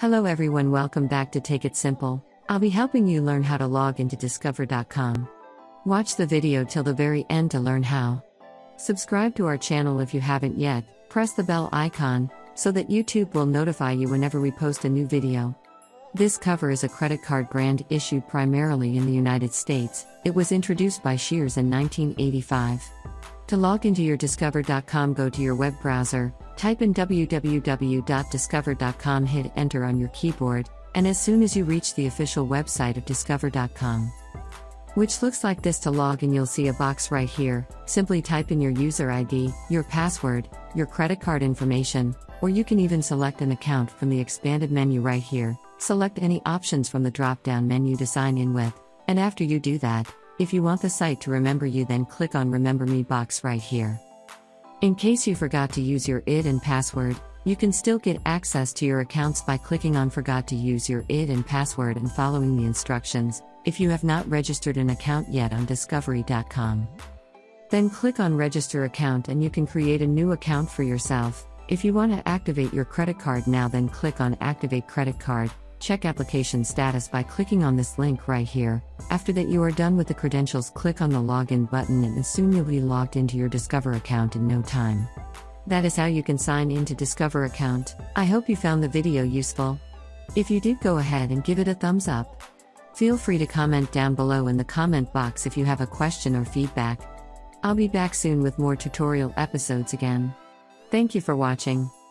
Hello everyone, welcome back to Take It Simple. I'll be helping you learn how to log into Discover.com. Watch the video till the very end to learn how. Subscribe to our channel if you haven't yet, press the bell icon, so that YouTube will notify you whenever we post a new video. This cover is a credit card brand issued primarily in the United States. It was introduced by Shears in 1985. To log into your Discover.com, go to your web browser, type in www.discover.com, hit enter on your keyboard, and as soon as you reach the official website of Discover.com, which looks like this, to log in you'll see a box right here. Simply type in your user ID, your password, your credit card information, or you can even select an account from the expanded menu right here. Select any options from the drop-down menu to sign in with, and after you do that, if you want the site to remember you, then click on Remember Me box right here. In case you forgot to use your ID and password, you can still get access to your accounts by clicking on Forgot to use your ID and password and following the instructions. If you have not registered an account yet on Discovery.com, then click on Register Account and you can create a new account for yourself. If you want to activate your credit card now, then click on Activate Credit Card. Check application status by clicking on this link right here. After that you are done with the credentials, click on the login button and soon you'll be logged into your Discover account in no time. That is how you can sign into Discover account. I hope you found the video useful. If you did, go ahead and give it a thumbs up. Feel free to comment down below in the comment box if you have a question or feedback. I'll be back soon with more tutorial episodes again. Thank you for watching.